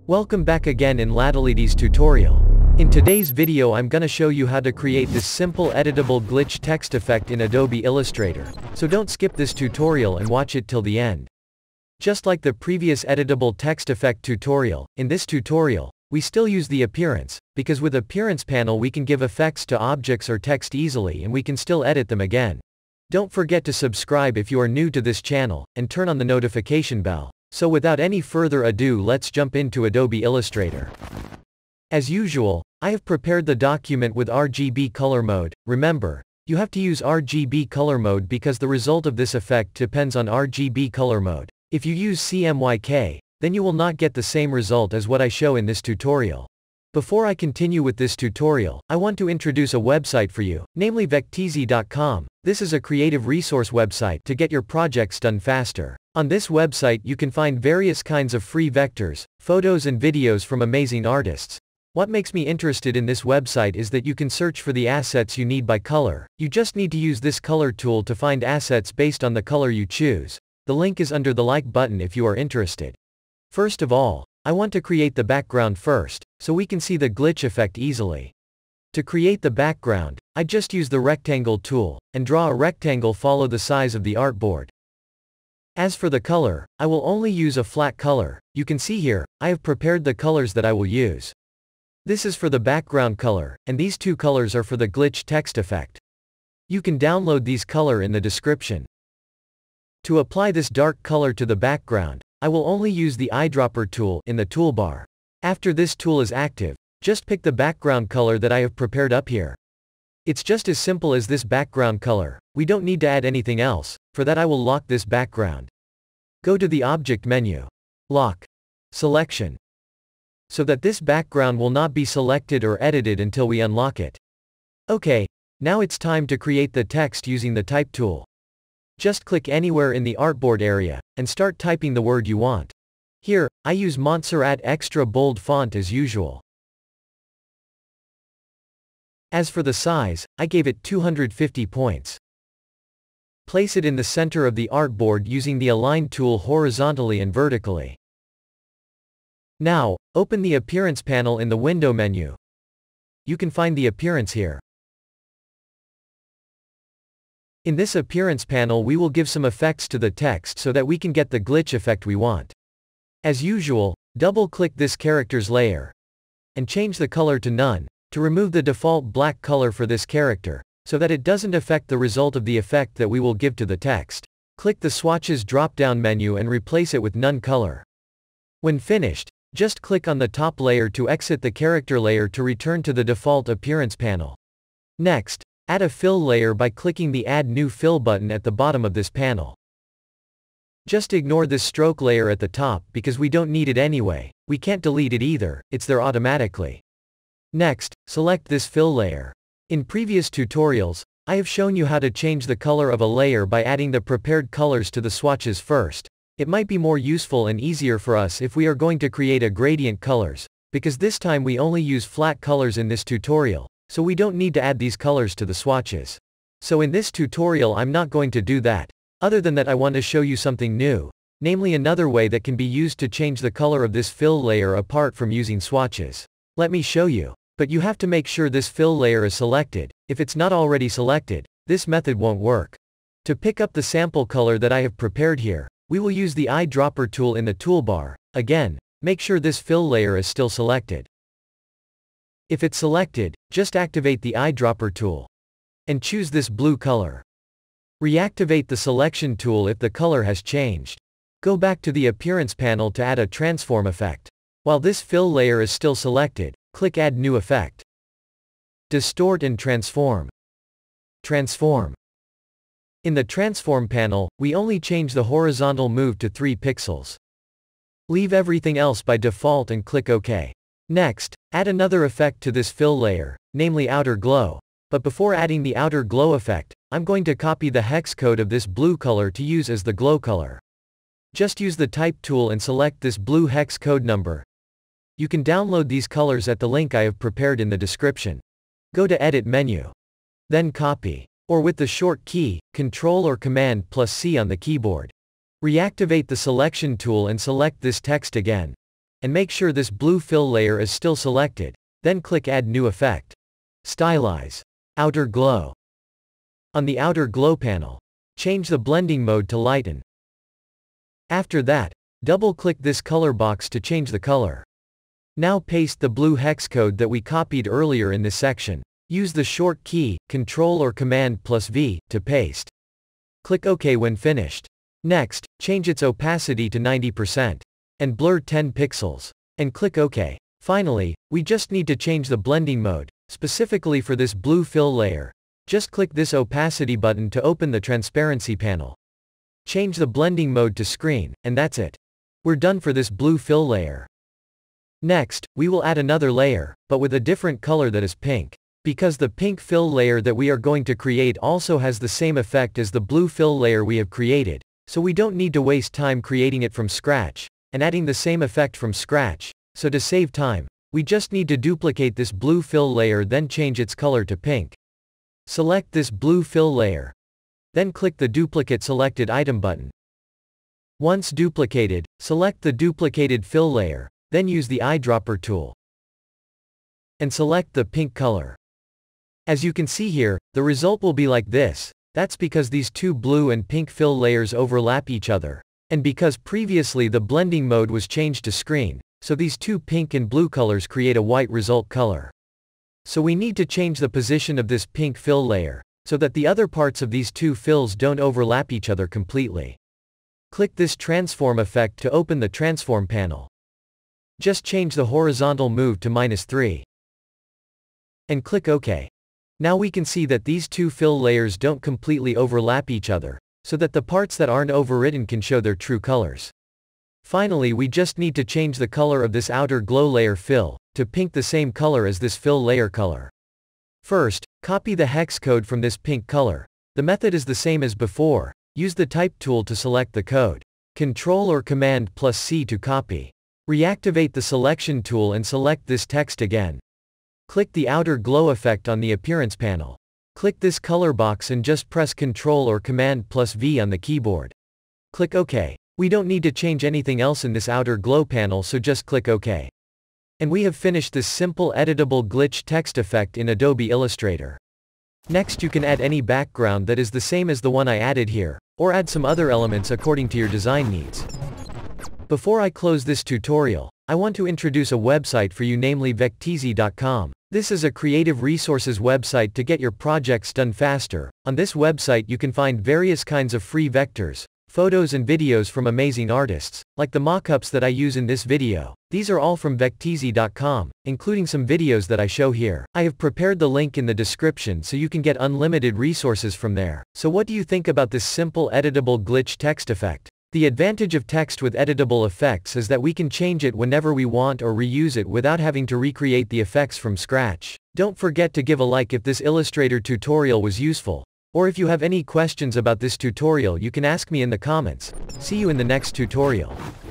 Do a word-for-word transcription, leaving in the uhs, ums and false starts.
Welcome back again in LADALIDI's tutorial. In today's video I'm gonna show you how to create this simple editable glitch text effect in Adobe Illustrator, so don't skip this tutorial and watch it till the end. Just like the previous editable text effect tutorial, in this tutorial, we still use the appearance, because with Appearance panel we can give effects to objects or text easily and we can still edit them again. Don't forget to subscribe if you are new to this channel, and turn on the notification bell. So without any further ado, let's jump into Adobe Illustrator. As usual, I have prepared the document with R G B color mode. Remember, you have to use R G B color mode because the result of this effect depends on R G B color mode. If you use C M Y K, then you will not get the same result as what I show in this tutorial. Before I continue with this tutorial, I want to introduce a website for you, namely vecteezy dot com. This is a creative resource website to get your projects done faster. On this website you can find various kinds of free vectors, photos and videos from amazing artists. What makes me interested in this website is that you can search for the assets you need by color. You just need to use this color tool to find assets based on the color you choose. The link is under the like button if you are interested. First of all, I want to create the background first, so we can see the glitch effect easily. To create the background, I just use the rectangle tool, and draw a rectangle follow the size of the artboard. As for the color, I will only use a flat color. You can see here, I have prepared the colors that I will use. This is for the background color, and these two colors are for the glitch text effect. You can download these color in the description. To apply this dark color to the background, I will only use the eyedropper tool in the toolbar. After this tool is active, just pick the background color that I have prepared up here. It's just as simple as this background color. We don't need to add anything else. For that I will lock this background. Go to the Object menu. Lock. Selection. So that this background will not be selected or edited until we unlock it. Okay, now it's time to create the text using the Type tool. Just click anywhere in the artboard area, and start typing the word you want. Here, I use Montserrat extra bold font as usual. As for the size, I gave it two hundred fifty points. Place it in the center of the artboard using the Align tool horizontally and vertically. Now, open the Appearance panel in the Window menu. You can find the Appearance here. In this Appearance panel we will give some effects to the text so that we can get the glitch effect we want. As usual, double-click this character's layer, and change the color to none, to remove the default black color for this character, so that it doesn't affect the result of the effect that we will give to the text. Click the Swatches drop-down menu and replace it with None color. When finished, just click on the top layer to exit the character layer to return to the default Appearance panel. Next, add a fill layer by clicking the Add New Fill button at the bottom of this panel. Just ignore this stroke layer at the top because we don't need it anyway. We can't delete it either, it's there automatically. Next, select this fill layer. In previous tutorials, I have shown you how to change the color of a layer by adding the prepared colors to the swatches first. It might be more useful and easier for us if we are going to create a gradient colors, because this time we only use flat colors in this tutorial, so we don't need to add these colors to the swatches. So in this tutorial I'm not going to do that. Other than that I want to show you something new, namely another way that can be used to change the color of this fill layer apart from using swatches. Let me show you. But you have to make sure this fill layer is selected. If it's not already selected, this method won't work. To pick up the sample color that I have prepared here, we will use the eyedropper tool in the toolbar. Again, make sure this fill layer is still selected. If it's selected, just activate the eyedropper tool. And choose this blue color. Reactivate the selection tool if the color has changed. Go back to the Appearance panel to add a transform effect. While this fill layer is still selected, click Add New Effect. Distort and Transform. Transform. In the Transform panel, we only change the horizontal move to three pixels. Leave everything else by default and click OK. Next, add another effect to this fill layer, namely Outer Glow. But before adding the Outer Glow effect, I'm going to copy the hex code of this blue color to use as the glow color. Just use the Type tool and select this blue hex code number. You can download these colors at the link I have prepared in the description. Go to Edit menu. Then copy. Or with the short key, Control or Command plus C on the keyboard. Reactivate the selection tool and select this text again. and make sure this blue fill layer is still selected, then click Add New Effect. Stylize. Outer Glow. On the Outer Glow panel, change the blending mode to Lighten. After that, double-click this color box to change the color. Now paste the blue hex code that we copied earlier in this section. Use the short key, Control or Command plus V, to paste. Click OK when finished. Next, change its opacity to ninety percent. And blur ten pixels. And click OK. Finally, we just need to change the blending mode, specifically for this blue fill layer. Just click this opacity button to open the transparency panel. Change the blending mode to screen, and that's it. We're done for this blue fill layer. Next, we will add another layer, but with a different color that is pink. Because the pink fill layer that we are going to create also has the same effect as the blue fill layer we have created, so we don't need to waste time creating it from scratch, and adding the same effect from scratch. So to save time, we just need to duplicate this blue fill layer, then change its color to pink. Select this blue fill layer. Then click the Duplicate Selected Item button. Once duplicated, select the duplicated fill layer, then use the eyedropper tool. And select the pink color. As you can see here, the result will be like this. That's because these two blue and pink fill layers overlap each other. And because previously the blending mode was changed to screen, so these two pink and blue colors create a white result color. So we need to change the position of this pink fill layer, so that the other parts of these two fills don't overlap each other completely. Click this transform effect to open the transform panel. Just change the horizontal move to minus three. And click OK. Now we can see that these two fill layers don't completely overlap each other, so that the parts that aren't overwritten can show their true colors. Finally, we just need to change the color of this outer glow layer fill, to pink, the same color as this fill layer color. First, copy the hex code from this pink color. The method is the same as before. Use the Type tool to select the code. Control or Command plus C to copy. Reactivate the Selection tool and select this text again. Click the outer glow effect on the Appearance panel. Click this color box and just press Control or Command plus V on the keyboard. Click OK. We don't need to change anything else in this outer glow panel, so just click OK. And we have finished this simple editable glitch text effect in Adobe Illustrator. Next, you can add any background that is the same as the one I added here, or add some other elements according to your design needs. Before I close this tutorial, I want to introduce a website for you, namely vecteezy dot com. This is a creative resources website to get your projects done faster. On this website you can find various kinds of free vectors, photos and videos from amazing artists, like the mockups that I use in this video. These are all from vecteezy dot com, including some videos that I show here. I have prepared the link in the description so you can get unlimited resources from there. So what do you think about this simple editable glitch text effect? The advantage of text with editable effects is that we can change it whenever we want or reuse it without having to recreate the effects from scratch. Don't forget to give a like if this Illustrator tutorial was useful. Or if you have any questions about this tutorial, you can ask me in the comments. See you in the next tutorial.